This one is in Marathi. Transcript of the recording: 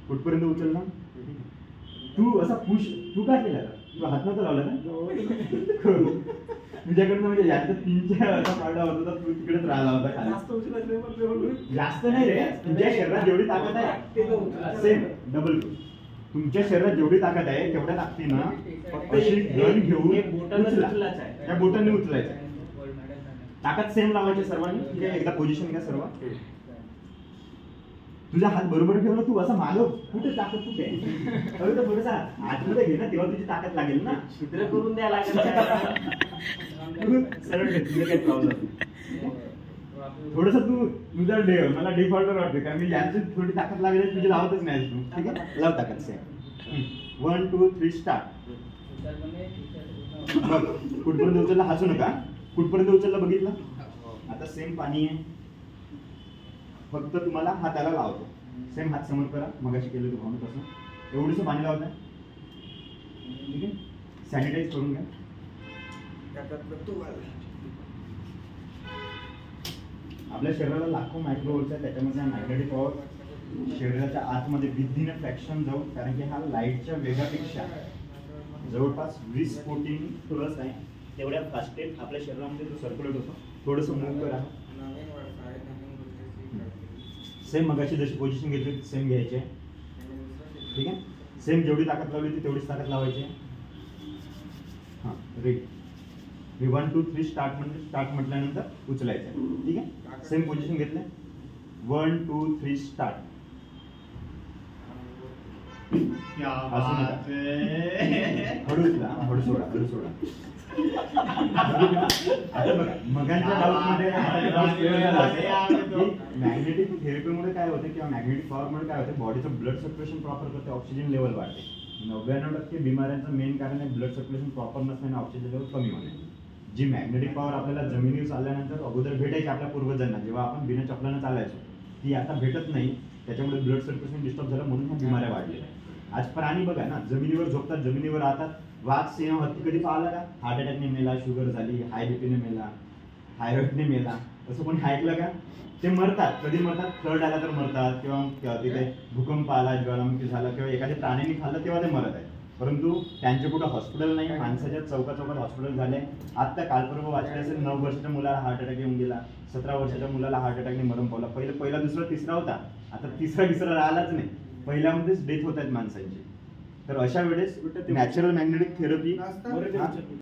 कुठपर्यंत उचलला? तू असा पुश तू काय केला? तू हात नव्हता लावला ना? तुझ्याकडनं म्हणजे याचा 3-4 असा पाडला होता तर तू तिकडेच राहिला होता खाली. जास्त नाही रे. तुझ्या शरीरात जेवढी ताकद आहे सेम डबल. तुमच्या शरीरात जेवढी ताकद आहे तेवढ्या ताकदीनं अशी गन घेऊन त्या बोटाने उचलायचं. ताकद सेम लावायची सर्वांनी. ठीक आहे, एकदा पोझिशन घ्या सर्व. तुझा हात बरोबर ठेवला, तू असा मागव. कुठे ताकद कुठे आहे? थोडसा आतमध्ये घे ना, तेव्हा तुझी ताकद लागेल ना. छिद्र करून द्या लागेल. सरळ घे, तुझं काही प्रॉब्लेम. थोडस तू तुझा मला डिफॉल्टर वाटते कारण मी यांची थोडी ताकद लागेल तुझी लावतच नाही तू. ठीक आहे, लाव ताकद सेम. 1 2 3 स्टार्ट. बघ कुठपर्यंत उचलला, हसू नका. कुठपर्यंत उचलला बघितलं? आता सेम पाणी आहे, फक्त तुम्हाला हाताला लावतो. सेम हात समोर करा, मगाशी केलं तू भावना तसं. एवढंसं पाणी लावत. ठीक आहे, सॅनिटाईज करून घ्या. आपल्या शरीराला लाखो मायक्रोव्होल्ट्स आहेत, त्याच्यामध्ये मॅग्नेटिक पॉवर शरीराच्या आतमध्ये विदीन फ्रॅक्शन जाऊन, कारण की हा लाईटच्या वेगापेक्षा जवळपास 20 कोटी प्लस आहे. तेवढ्या फास्टेट आपल्या शरीरामध्ये जो सर्क्युलेट होतो. थोडंसं मूव्ह करा. सेम मगाशी जशी पोझिशन घेतली सेम घ्यायची आहे. ठीक आहे, सेम जेवढी ताकद लावली होती तेवढीच ताकद लावायची आहे. हां रेडी. मी 1 2 3 स्टार्ट म्हटल्यानंतर उचलायचं आहे. ठीक आहे, सेम पोझिशन घेतलं. 1 2 3 स्टार्ट. हळू उचला, हळू सोडा, हळू सोडा. मगांच्या डाऊटमध्ये मॅग्नेटिक थेरपीमुळे काय होते किंवा मॅग्नेटिक पॉवरमुळे काय होते, बॉडीचं ब्लड सर्क्युलेशन प्रॉपर करते, ऑक्सिजन लेवल वाढते. 99% बिमाऱ्यांचं मेन कारण आहे ब्लड सर्क्युलेशन प्रॉपर नसल्याने ऑक्सिजन लेवल कमी होणे. जी मॅग्नेटिक पॉवर आपल्याला जमिनीवर चालल्यानंतर अगोदर भेटायची आपल्या पूर्वजांना, जेव्हा आपण बिना चपलानं चालायचो, ती आता भेटत नाही. त्याच्यामुळे ब्लड सर्क्युलेशन डिस्टर्ब झालं, म्हणून ह्या बिमाऱ्या वाढलेल्या. आज प्राणी बघा ना, जमिनीवर झोपतात, जमिनीवर राहतात. वाघ, सिंह, हत्ती कधी पाहिला का? हार्ट अटॅकने मेला, शुगर झाली, हाय बीपीने मेला, थायरॉइडने मेला, असं कोणी ऐकलं का? ते मरतात. कधी मरतात? फ्लड आला तर मरतात, किंवा तिथे भूकंप आला, ज्वालामुखी झाला, किंवा एखाद्या प्राण्याने खाल्लं तेव्हा ते मरत आहेत. परंतु त्यांचे कुठं हॉस्पिटल नाही. माणसाच्या चौकात हॉस्पिटल झाले. आता कालपर्व वाचले असेल, 9 वर्षाच्या मुलाला हार्ट अटॅक येऊन गेला, 17 वर्षाच्या मुलाला हार्ट अटॅकने मरण पावला. पहिला दुसरा तिसरा होता, आता तिसरा राहिलाच नाही. पहिल्यामध्येच डेथ होत आहेत माणसांची. तर अशा वेळेस नॅचरल मॅग्नेटिक थेरपी